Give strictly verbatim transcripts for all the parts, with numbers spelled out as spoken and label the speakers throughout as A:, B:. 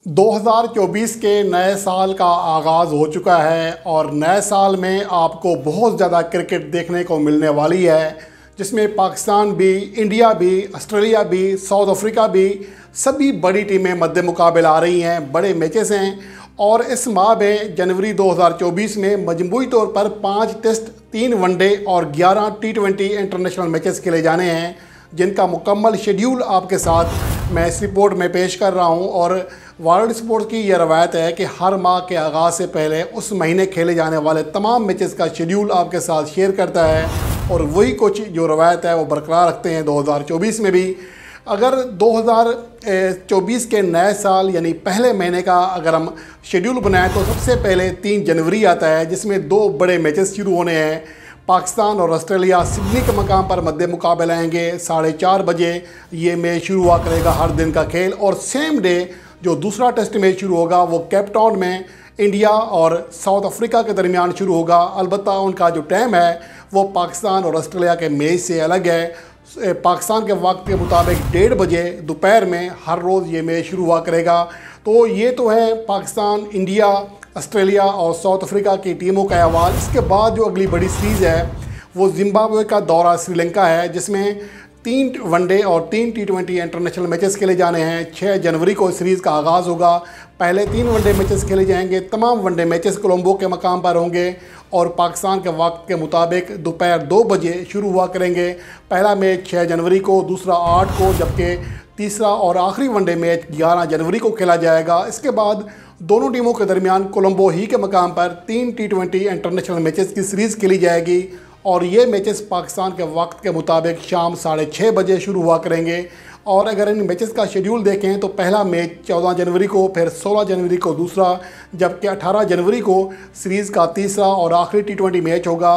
A: दो हज़ार चौबीस के नए साल का आगाज़ हो चुका है और नए साल में आपको बहुत ज़्यादा क्रिकेट देखने को मिलने वाली है, जिसमें पाकिस्तान भी, इंडिया भी, ऑस्ट्रेलिया भी, साउथ अफ्रीका भी, सभी बड़ी टीमें मद्दे मुकाबले आ रही हैं। बड़े मैचेस हैं और इस माह में जनवरी दो हज़ार चौबीस में मजमूई तौर पर पाँच टेस्ट, तीन वनडे और ग्यारह टी ट्वेंटी इंटरनेशनल मैचेस खेले जाने हैं, जिनका मुकम्मल शेड्यूल आपके साथ मैं इस रिपोर्ट में पेश कर रहा हूं। और वर्ल्ड स्पोर्ट्स की यह रवायत है कि हर माह के आगाज़ से पहले उस महीने खेले जाने वाले तमाम मैचेस का शेड्यूल आपके साथ शेयर करता है और वही कुछ जो रवायत है वो बरकरार रखते हैं दो हज़ार चौबीस में भी। अगर दो हज़ार चौबीस के नए साल यानी पहले महीने का अगर हम शेड्यूल बनाएं तो सबसे पहले तीन जनवरी आता है, जिसमें दो बड़े मैचेस शुरू होने हैं। पाकिस्तान और ऑस्ट्रेलिया सिडनी के मकाम पर मद्दे मुकाबले आएंगे। साढ़े चार बजे ये मैच शुरू हुआ करेगा, हर दिन का खेल। और सेम डे जो दूसरा टेस्ट मैच शुरू होगा वो केप टाउन में इंडिया और साउथ अफ्रीका के दरमियान शुरू होगा। अलबत्ता उनका जो टाइम है वो पाकिस्तान और ऑस्ट्रेलिया के मैच से अलग है। पाकिस्तान के वक्त के मुताबिक डेढ़ बजे दोपहर में हर रोज़ ये मैच शुरू हुआ करेगा। तो ये तो है पाकिस्तान, इंडिया, ऑस्ट्रेलिया और साउथ अफ्रीका की टीमों का अहवाल। इसके बाद जो अगली बड़ी सीरीज़ है वो जिम्बाब्वे का दौरा श्रीलंका है, जिसमें तीन वनडे और तीन टी ट्वेंटी इंटरनेशनल मैचेस खेले जाने हैं। छः जनवरी को सीरीज़ का आगाज़ होगा। पहले तीन वनडे मैचेस खेले जाएंगे। तमाम वनडे मैचेस कोलंबो के मकाम पर होंगे और पाकिस्तान के वक्त के मुताबिक दोपहर दो बजे शुरू हुआ करेंगे। पहला मैच छः जनवरी को, दूसरा आठ को, जबकि तीसरा और आखिरी वनडे मैच ग्यारह जनवरी को खेला जाएगा। इसके बाद दोनों टीमों के दरमियान कोलंबो ही के मकाम पर तीन टी ट्वेंटी इंटरनेशनल मैचेस की सीरीज़ खेली जाएगी और ये मैचेस पाकिस्तान के वक्त के मुताबिक शाम साढ़े छः बजे शुरू हुआ करेंगे। और अगर इन मैचेस का शेड्यूल देखें तो पहला मैच चौदह जनवरी को, फिर सोलह जनवरी को दूसरा, जबकि अठारह जनवरी को सीरीज़ का तीसरा और आखिरी टी ट्वेंटी मैच होगा।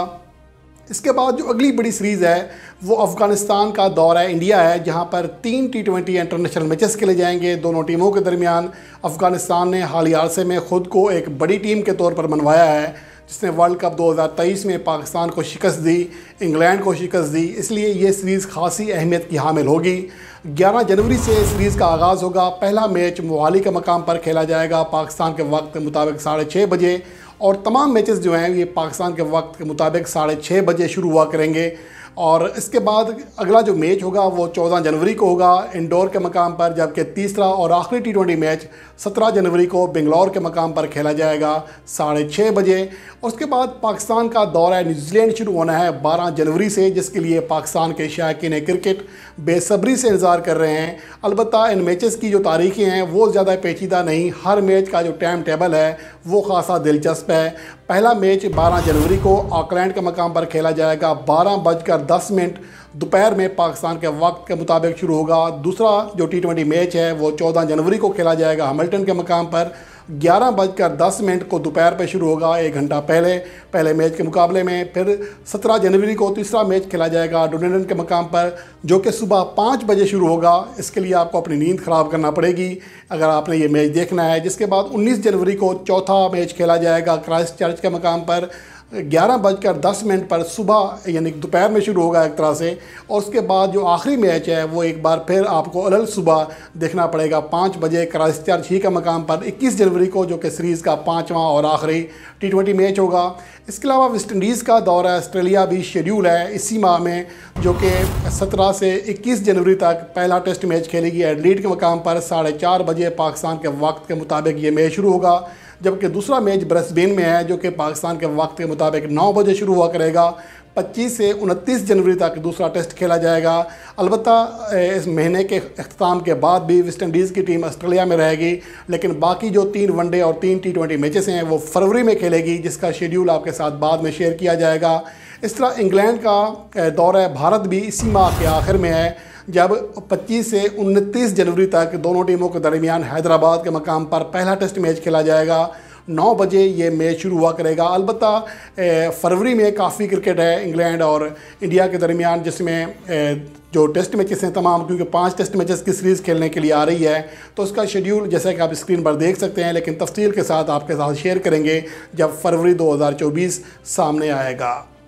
A: इसके बाद जो अगली बड़ी सीरीज़ है वो अफ़गानिस्तान का दौरा इंडिया है, जहां पर तीन टी ट्वेंटी इंटरनेशनल मैचेस खेले जाएंगे दोनों टीमों के दरमियान। अफ़गानिस्तान ने हालिया अरसे में ख़ुद को एक बड़ी टीम के तौर पर मनवाया है, जिसने वर्ल्ड कप दो हज़ार तेईस में पाकिस्तान को शिकस्त दी, इंग्लैंड को शिकस्त दी। इसलिए ये सीरीज़ खासी अहमियत की हामिल होगी। ग्यारह जनवरी से सीरीज़ का आगाज़ होगा। पहला मैच मोहाली के मकाम पर खेला जाएगा पाकिस्तान के वक्त के मुताबिक साढ़े छः बजे और तमाम मैचेस जो हैं ये पाकिस्तान के वक्त के मुताबिक साढ़े छः बजे शुरू हुआ करेंगे। और इसके बाद अगला जो मैच होगा वो चौदह जनवरी को होगा इंदौर के मकाम पर, जबकि तीसरा और आखिरी टी ट्वेंटी मैच सत्रह जनवरी को बेंगलोर के मकाम पर खेला जाएगा साढ़े छः बजे। और उसके बाद पाकिस्तान का दौरा न्यूजीलैंड शुरू होना है बारह जनवरी से, जिसके लिए पाकिस्तान के शायकीन क्रिकेट बेसब्री से इंतज़ार कर रहे हैं। अलबत्ता इन मैचेस की जो तारीखें हैं वो ज़्यादा पेचीदा नहीं, हर मैच का जो टाइम टेबल है वो खासा दिलचस्प है। पहला मैच बारह जनवरी को ऑकलैंड के मकाम पर खेला जाएगा, बारह बजकर दस मिनट दोपहर में पाकिस्तान के वक्त के मुताबिक शुरू होगा। दूसरा जो टी ट्वेंटी मैच है वो चौदह जनवरी को खेला जाएगा हैमिल्टन के मकाम पर, ग्यारह बजकर दस मिनट को दोपहर पर शुरू होगा, एक घंटा पहले पहले मैच के मुकाबले में। फिर सत्रह जनवरी को तीसरा मैच खेला जाएगा डुनेडन के मकाम पर, जो कि सुबह पाँच बजे शुरू होगा। इसके लिए आपको अपनी नींद ख़राब करना पड़ेगी अगर आपने ये मैच देखना है। जिसके बाद उन्नीस जनवरी को चौथा मैच खेला जाएगा क्राइस्ट चर्च के मकाम पर, ग्यारह बजकर दस मिनट पर सुबह यानी दोपहर में शुरू होगा एक तरह से। और उसके बाद जो आखिरी मैच है वो एक बार फिर आपको अलग सुबह देखना पड़ेगा पाँच बजे क्राइस्ट चर्च ही का मकाम पर, इक्कीस जनवरी को, जो कि सीरीज़ का पाँचवां और आखिरी टी ट्वेंटी मैच होगा। इसके अलावा वेस्ट इंडीज़ का दौरा ऑस्ट्रेलिया भी शेड्यूल है इसी माह में, जो कि सत्रह से इक्कीस जनवरी तक पहला टेस्ट मैच खेलेगी एडलीड के मकाम पर। साढ़े चार बजे पाकिस्तान के वक्त के मुताबिक ये मैच शुरू होगा, जबकि दूसरा मैच ब्रिस्बेन में है जो कि पाकिस्तान के वक्त के मुताबिक नौ बजे शुरू हुआ करेगा। पच्चीस से उनतीस जनवरी तक दूसरा टेस्ट खेला जाएगा। अलबत्ता इस महीने के अख्ताम के बाद भी वेस्ट इंडीज़ की टीम ऑस्ट्रेलिया में रहेगी, लेकिन बाकी जो तीन वनडे और तीन टी ट्वेंटी मैचेस हैं वो फरवरी में खेलेगी, जिसका शेड्यूल आपके साथ बाद में शेयर किया जाएगा। इस तरह इंग्लैंड का दौरा भारत भी इसी माह के आखिर में है, जब पच्चीस से उनतीस जनवरी तक दोनों टीमों के दरमियान हैदराबाद के मकाम पर पहला टेस्ट मैच खेला जाएगा। नौ बजे ये मैच शुरू हुआ करेगा। अलबत्ता फरवरी में काफ़ी क्रिकेट है इंग्लैंड और इंडिया के दरमियान, जिसमें जो टेस्ट मैचेस हैं तमाम, क्योंकि पांच टेस्ट मैचेस की सीरीज़ खेलने के लिए आ रही है, तो उसका शेड्यूल जैसा कि आप स्क्रीन पर देख सकते हैं, लेकिन तफसील के साथ आपके साथ शेयर करेंगे जब फरवरी दो हज़ार चौबीस सामने आएगा।